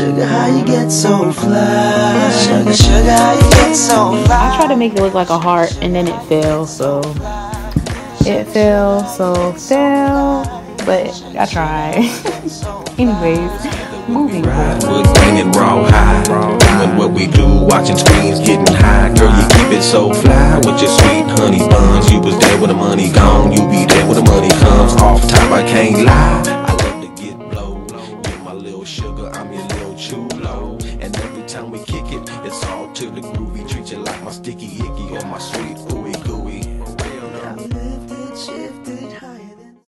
Sugar, how you get so fly? Sugar, sugar, how you get so fly? I tried to make it look like a heart and then it fell, so but I tried. Anyways, moving on. Foot banging raw high, doing what we do, watching screens, getting high. Girl, you keep it so fly with your sweet honey buns. You was there when the money gone, you be there when the money comes. Off top, I can't lie, I love to get blow. You're my little sugar, I'm your little chulo. And every time we kick it, it's all to the groovy. Treat you like my sticky